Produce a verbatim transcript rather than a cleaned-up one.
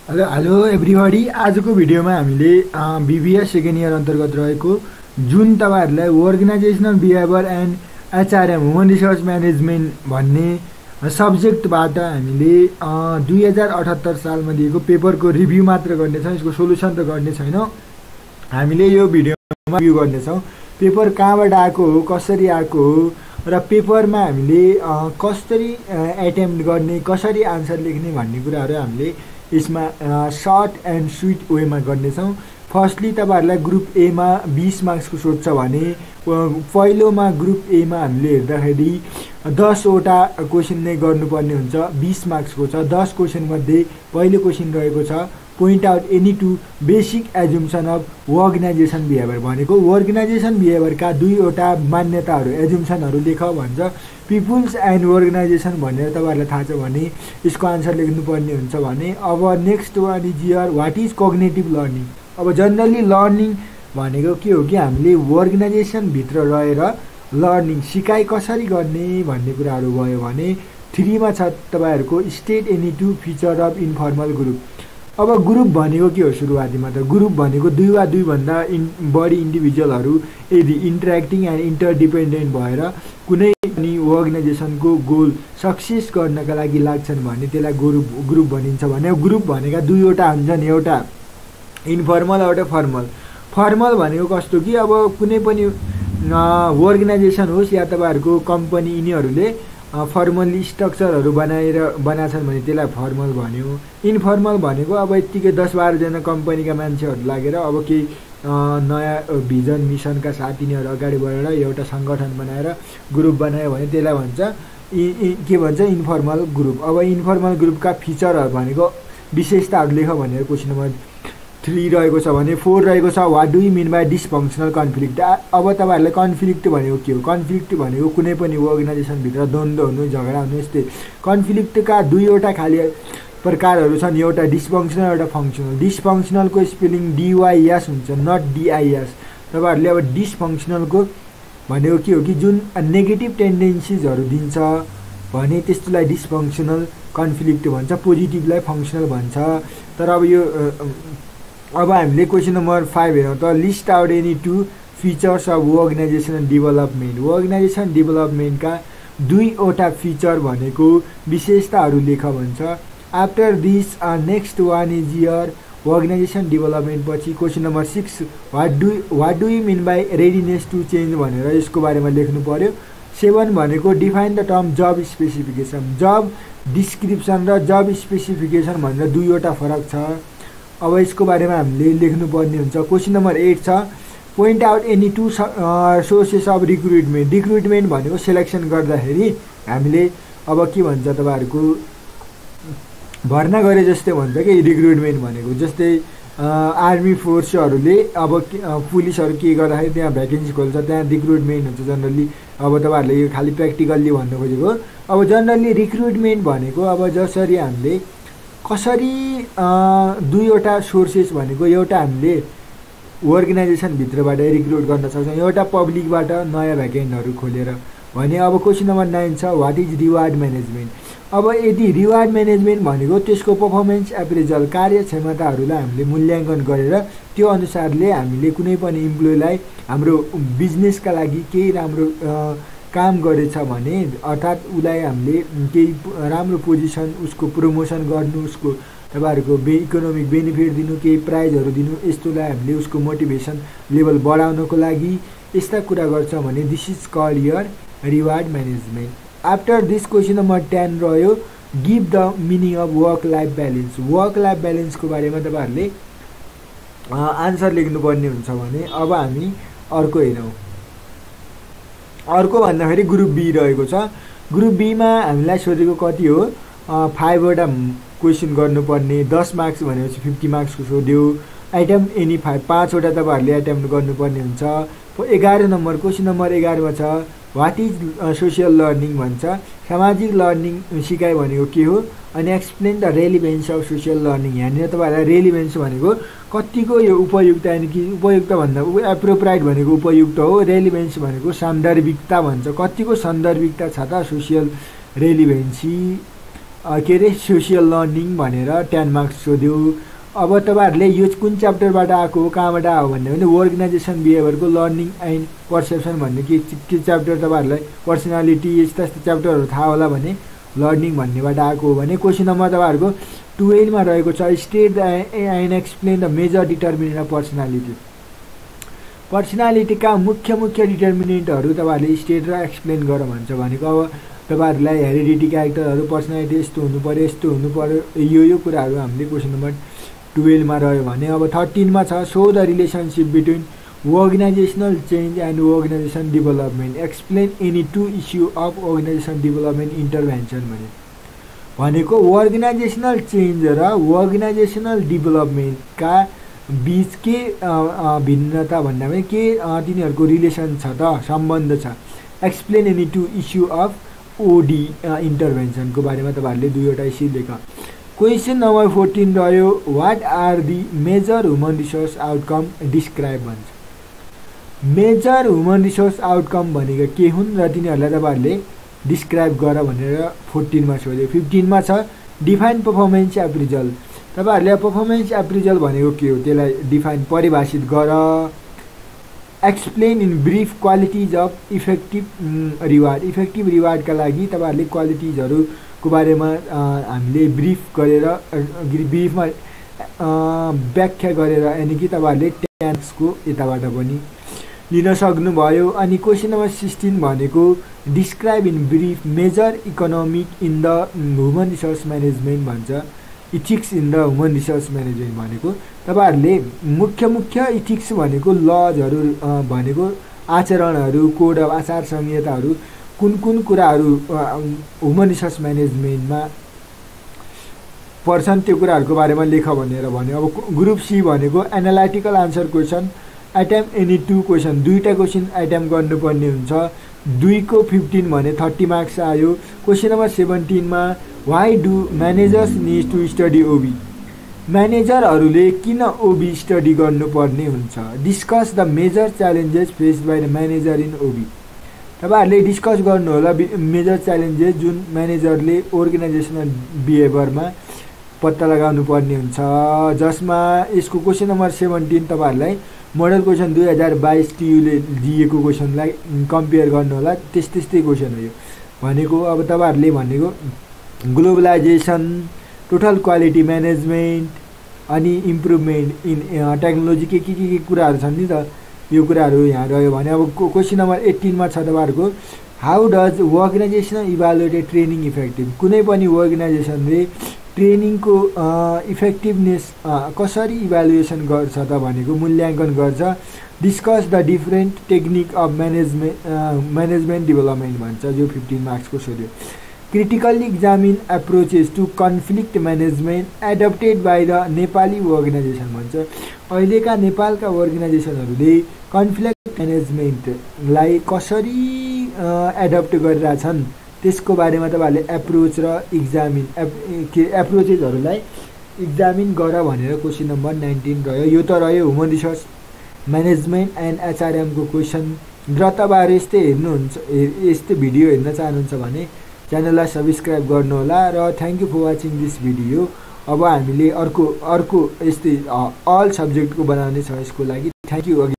Hello hello everybody. आजको भिडियोमा हामीले बीबीएस सेकेन्ड इयर अन्तर्गत रहेको जुन तपाईहरुलाई organisational behaviour and HRM human resource management भन्ने सब्जेक्टबाट हामीले दुई हजार अठहत्तर सालमा दिएको पेपरको रिभ्यू मात्र गर्नेछौँ। यसको सोलुसन त गर्ने छैनौँ। हामीले यो भिडियोमा रिभ्यू गर्नेछौँ पेपर कहाँबाट आएको हो, कसरी आएको हो र पेपरमा हामीले कसरी एटेम्प्ट गर्ने, कसरी आन्सर लेख्ने भन्ने कुराहरू हामीले यसमा सर्ट एन्ड स्विट वेमा गर्नेछौँ। फर्स्टली तपाईहरुलाई ग्रुप ए मा बीस मार्क्सको सोध्छ भने पहिलोमा ग्रुप ए मा हामीले हेर्दाखेरि दस वटा क्वेशन नै गर्नुपर्ने हुन्छ। बीस मार्क्सको छ। दस क्वेशन मध्ये पहिलो क्वेशन रहेको छ point out any two basic assumption of organisation behaviour भनेको अर्गनाइजेसन बिहेभियरका दुईवटा मान्यताहरू एजुम्सनहरू लेख भन्छ। पिपुल्स एन्ड अर्गनाइजेसन भनेर तपाईहरुलाई थाहा छ भने यसको आन्सर लेख्नुपर्ने हुन्छ भने अब next one is here what is cognitive learning. अब जनरली लर्निङ भनेको के हो कि हामीले अर्गनाइजेसन भित्र रहेर लर्निङ सिकाइ कसरी गर्ने भन्ने कुराहरू भयो भने थ्री मा छ तपाईहरुको state any two feature of informal group. अब ग्रुप भनेको के हो सुरुवातीमा त ग्रुप भनेको दुई वा दुई भन्दा इन बढी इन्डिभिजुअलहरू यदि इन्टरेक्टिङ एन्ड इन्टरडिपेन्डेन्ट भएर कुनै पनि अर्गनाइजेसनको गोल सक्सेस गर्नका लागि लाग्छन् भने त्यसलाई ग्रुप ग्रुप भनिन्छ। भने ग्रुप भनेका दुईवटा हुन्छन्, एउटा इन्फर्मल एउटा फर्मल। फर्मल भनेको कस्तो कि अब कुनै पनि अर्गनाइजेसन होस् या तपाईहरुको कम्पनी यिनीहरूले फर्मली स्ट्रक्चरहरू बनाएर बनाछन् भने त्यसलाई फर्मल भन्यो। इन्फर्मल भनेको अब यतिकै दस बाह्र जना कम्पनीका मान्छेहरू लागेर अब केही नयाँ भिजन मिसनका साथ यिनीहरू अगाडि बढेर एउटा सङ्गठन बनाएर ग्रुप बनायो भने त्यसलाई भन्छ के भन्छ इन्फर्मल ग्रुप। अब इन्फर्मल ग्रुपका फिचरहरू भनेको विशेषताहरू लेख भनेर क्वेसन नम्बर थ्री रहेको छ भने फोर रहेको छ what do you mean by dysfunctional conflict. अब तपाईहरुलाई कन्फ्लिक्ट भनेको के हो? कन्फ्लिक्ट भनेको कुनै पनि अर्गनाइजेसनभित्र द्वन्द्व हुनु, झगडा हुनु। यस्तै कन्फ्लिक्टका दुईवटा खाली प्रकारहरू छन्, एउटा डिसफङ्सनल एउटा फङ्सनल। डिसफङ्सनलको स्पेलिङ डिवाइएस हुन्छ, नट डिआइएस। तपाईहरुले अब डिसफङ्सनलको भनेको के हो कि जुन नेगेटिभ टेन्डेन्सिजहरू दिन्छ भने त्यस्तोलाई डिसफङ्सनल कन्फ्लिक्ट भन्छ, पोजिटिभलाई फङ्सनल भन्छ। तर अब यो अब हामीले क्वेसन नम्बर फाइभ हेरौँ त list out any two features of organisation development. Organisation डेभलपमेन्टका दुईवटा फिचर भनेको विशेषताहरू लेख भन्छ। After this next one is here organisation development पछि question number six what do what do you mean by readiness to change भनेर यसको बारेमा लेख्नु पर्यो। सेभेन भनेको define the term job specification. Job description र जब स्पेसिफिकेसन भनेर दुईवटा फरक छ। अब यसको बारेमा हामीले लेख्नुपर्ने हुन्छ। क्वेसन नम्बर एट छ point out any two sources of recruitment. Recruitment भनेको सेलेक्सन गर्दाखेरि हामीले अब के भन्छ तपाईहरुको भर्ना गरे जस्तै भन्छ कि रिक्रुटमेन्ट भनेको। जस्तै आर्मी फोर्सहरूले अब पुलिसहरू के गर्दाखेरि त्यहाँ भ्याकेन्सी खोल्छ, त्यहाँ रिक्रुटमेन्ट हुन्छ जनरली। अब तपाईहरुले यो खाली प्र्याक्टिकल्ली भन्न खोजेको। अब जनरली रिक्रुटमेन्ट भनेको अब जसरी हामीले कसरी दुईवटा सोर्सेस भनेको एउटा हामीले अर्गनाइजेसनभित्रबाट रिक्रुट गर्न सक्छौँ, एउटा पब्लिकबाट नयाँ भ्याकेन्टहरू खोलेर भने। अब क्वेसन नम्बर नाइन छ व्हाट इज रिवार्ड म्यानेजमेन्ट। अब यदि रिवार्ड म्यानेजमेन्ट भनेको त्यसको पर्फर्मेन्स एप्रेजल, कार्यक्षमताहरूलाई हामीले मूल्याङ्कन गरेर त्यो अनुसारले हामीले कुनै पनि इम्प्लोइलाई हाम्रो बिजनेसका लागि केही राम्रो काम गरेछ भने अर्थात् उसलाई हामीले केही राम्रो पोजिसन, उसको प्रमोसन गर्नु, उसको तपाईहरुको बे इकोनोमिक बेनिफिट दिनु, केही प्राइजहरू दिनु, यस्तोलाई हामीले उसको मोटिभेसन लेभल बढाउनको लागि यस्ता कुरा गर्छ भने this is called your reward management. After this question number ten रह्यो give the meaning of work life balance. Work life ब्यालेन्सको बारेमा तपाईहरुले आन्सर लेख्नुपर्ने हुन्छ भने अब हामी अर्को हेरौँ। अर्को भन्दाखेरि ग्रुप बी रहेको छ। ग्रुप बीमा हामीलाई सोधेको कति हो? फाइभवटा क्वेसन गर्नुपर्ने, दस मार्क्स भनेपछि फिफ्टी मार्क्सको सोध्यो। एटेम्प्ट एनी फाइभ, पाँचवटा तपाईँहरूले एटेम्प्ट गर्नुपर्ने हुन्छ। एघार नम्बर क्वेसन नम्बर एघारमा छ व्हाट इज सोसियल लर्निङ भन्छ। सामाजिक लर्निङ सिकाइ भनेको के हो अनि explain the relevance of social learning. यहाँनिर तपाईँहरूलाई रेलिभेन्स भनेको कतिको यो उपयुक्त, यानि कि उपयुक्त भन्दा एप्रोप्राइट भनेको उपयुक्त हो, रेलिभेन्स भनेको सान्दर्भिकता भन्छ। कतिको सान्दर्भिकता छ त सोसियल रेलिभेन्सी। के अरे सोसियल लर्निङ भनेर टेन मार्क्स सोध्यो। अब तपाईँहरूले यो कुन च्याप्टरबाट आएको हो, कहाँबाट आयो भन्ने भने अर्गनाइजेसन बिहेभियरको लर्निङ एन्ड पर्सेप्सन भन्ने के के च्याप्टर तपाईँहरूलाई पर्सनालिटी यस्ता यस्ता च्याप्टरहरू थाहा होला भने लर्निङ भन्नेबाट आएको हो भने क्वेसन नम्बर तपाईँहरूको टुवेल्भमा रहेको छ state and explain the major determinant of personality. पर्सनालिटीका मुख्य मुख्य डिटर्मिनेन्टहरू तपाईँहरूले स्टेट र एक्सप्लेन गर भन्छ भनेको अब तपाईँहरूलाई हेरिडिटी क्यारेक्टरहरू पर्सनालिटी यस्तो हुनु पर्यो यस्तो हुनु पर्यो यो यो कुराहरू हामीले क्वेसन नम्बर टुवेल्भमा रह्यो भने अब थर्टिनमा छ so the relationship between organisational change and organisation development explain any two issue of organisation development intervention भने भनेको अर्गनाइजेसनल चेन्ज र अर्गनाइजेसनल डेभलपमेन्टका बीच के भिन्नता भन्दा पनि के तिनीहरूको रिलेसन छ त सम्बन्ध छ। Explain any two issue of O D इन्टरभेन्सनको बारेमा तपाईँहरूले दुईवटा इस्यु लेख। क्वेसन नम्बर फोर्टिन रह्यो what are the major human resource outcome describe भन्छ। मेजर ह्युमन रिसोर्स आउटकम भनेको के हुन् र तिनीहरूलाई तपाईँहरूले डिस्क्राइब गर भनेर फोर्टिनमा सोध्यो। फिफ्टिनमा छ डिफाइन पर्फर्मेन्स एप्रिजल। तपाईँहरूले पर्फर्मेन्स एप्रिजल भनेको के हो त्यसलाई डिफाइन परिभाषित गर। Explain in brief qualities of effective reward. Effective रिवार्डका लागि तपाईँहरूले क्वालिटिजहरूको बारेमा हामीले ब्रिफ गरेर ब्रिफमा व्याख्या गरेर यानि कि तपाईँहरूले ट्याक्सको यताबाट पनि लिन सक्नुभयो। अनि क्वेसन नम्बर सिक्सटिन भनेको describe in brief major economic in the human resource management भन्छ। Ethics in the human resource management भनेको तपाईँहरूले मुख्य मुख्य इथिक्स भनेको लजहरू भनेको आचरणहरू कोड अफ आचार संहिताहरू कुन कुन कुराहरू ह्युमन रिसोर्स म्यानेजमेन्टमा पर्छन् त्यो कुराहरूको बारेमा लेख भनेर भन्यो। अब ग्रुप सी भनेको analytical answer question attempt any two question दुईवटा क्वेसन एटेम्प गर्नुपर्ने हुन्छ। दुईको फिफ्टिन भने थर्टी मार्क्स आयो। क्वेसन नम्बर सेभेन्टिनमा why do managers need to study OB. म्यानेजरहरूले किन ओबी स्टडी गर्नुपर्ने हुन्छ। Discuss the major challenges faced by the manager in OB. तपाईँहरूले डिस्कस गर्नुहोला मेजर च्यालेन्जेस जुन म्यानेजरले अर्गनाइजेसनल बिहेभियरमा पत्ता लगाउनु पर्ने हुन्छ, जसमा यसको क्वेसन नम्बर सेभेन्टिन तपाईँहरूलाई मोडल क्वेसन दुई हजार बाइस टियुले दिएको क्वेसनलाई कम्पेयर गर्नुहोला त्यस्तै त्यस्तै क्वेसन हो यो भनेको। अब तपाईँहरूले भनेको ग्लोबलाइजेसन टोटल क्वालिटी म्यानेजमेन्ट अनि इम्प्रुभमेन्ट इन टेक्नोलोजी के के के के कुराहरू छन् नि त यो कुराहरू यहाँ रह्यो भने। अब क्वेसन नम्बर एट्टिनमा छ तपाईँहरूको how does organization evaluated training effective. कुनै पनि अर्गनाइजेसनले ट्रेनिङको इफेक्टिभनेस कसरी इभ्यालुएसन गर्छ त भनेको मूल्याङ्कन गर्छ। Discuss the different technique of management management development भन्छ जो फिफ्टिन मार्क्सको सोध्यो। Critically examine approaches to conflict management adapted by the Nepali organization भन्छ। अहिलेका नेपालका अर्गनाइजेसनहरूले कन्फ्लिक्ट म्यानेजमेन्टलाई कसरी एडप्ट गरिरहेछन् त्यसको बारेमा तपाईँहरूले एप्रोच र इक्जामिन एप के एप्रोचेसहरूलाई इक्जामिन गर भनेर क्वेसन नम्बर नाइन्टिन रह्यो। यो त रह्यो ह्युमन रिसोर्स म्यानेजमेन्ट एन्ड एचआरएमको क्वेसन। र तपाईँहरू यस्तै हेर्नुहुन्छ यस्तै भिडियो हेर्न चाहनुहुन्छ भने च्यानललाई सब्सक्राइब गर्नुहोला र thank you for watching this video. अब हामीले अर्को अर्को यस्तै अल सब्जेक्टको बनाउने छ यसको लागि। Thank you.